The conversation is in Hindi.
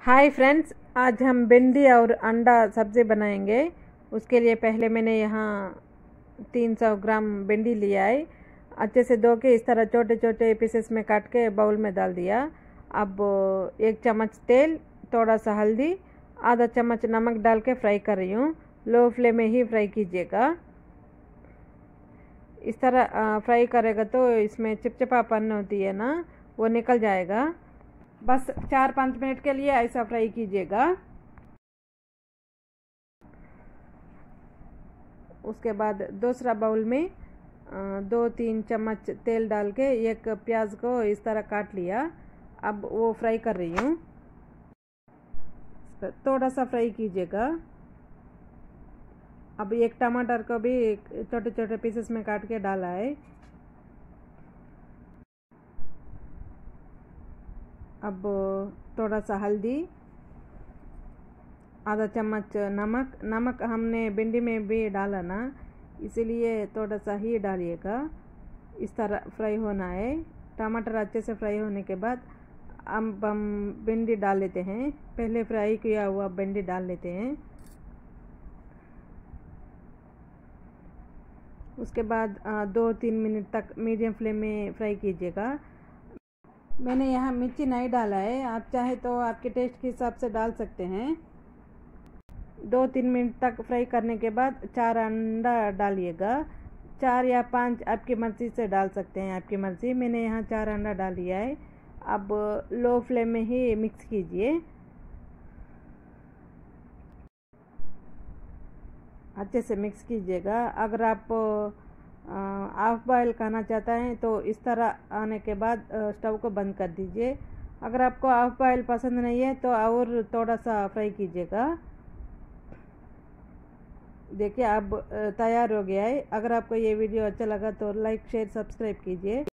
हाय फ्रेंड्स, आज हम भिंडी और अंडा सब्ज़ी बनाएंगे। उसके लिए पहले मैंने यहाँ 300 ग्राम भिंडी लिया है। अच्छे से धो के इस तरह छोटे छोटे पीसेस में काट के बाउल में डाल दिया। अब 1 चम्मच तेल, थोड़ा सा हल्दी, आधा चम्मच नमक डाल के फ्राई कर रही हूँ। लो फ्लेम में ही फ्राई कीजिएगा। इस तरह फ्राई करेगा तो इसमें चिपचिपापन होती है ना, वो निकल जाएगा। बस 4-5 मिनट के लिए ऐसा फ्राई कीजिएगा। उसके बाद दूसरा बाउल में 2-3 चम्मच तेल डाल के एक प्याज को इस तरह काट लिया। अब वो फ्राई कर रही हूँ। थोड़ा सा फ्राई कीजिएगा। अब एक टमाटर को भी छोटे छोटे पीसेस में काट के डाला है। अब थोड़ा सा हल्दी, आधा चम्मच नमक हमने भिंडी में भी डाला ना, इसीलिए थोड़ा सा ही डालिएगा। इस तरह फ्राई होना है। टमाटर अच्छे से फ्राई होने के बाद अब हम भिंडी डाल लेते हैं। पहले फ्राई किया हुआ भिंडी डाल लेते हैं। उसके बाद 2-3 मिनट तक मीडियम फ्लेम में फ्राई कीजिएगा। मैंने यहाँ मिर्ची नहीं डाला है, आप चाहे तो आपके टेस्ट के हिसाब से डाल सकते हैं। 2-3 मिनट तक फ्राई करने के बाद 4 अंडा डालिएगा। 4 या 5 आपकी मर्ज़ी से डाल सकते हैं, आपकी मर्ज़ी। मैंने यहाँ 4 अंडा डाल दिया है। अब लो फ्लेम में ही मिक्स कीजिए। अच्छे से मिक्स कीजिएगा। अगर आप हाफ बॉयल खाना चाहता है तो इस तरह आने के बाद स्टव को बंद कर दीजिए। अगर आपको हाफ बॉयल पसंद नहीं है तो और थोड़ा सा फ्राई कीजिएगा। देखिए अब तैयार हो गया है। अगर आपको ये वीडियो अच्छा लगा तो लाइक, शेयर, सब्सक्राइब कीजिए।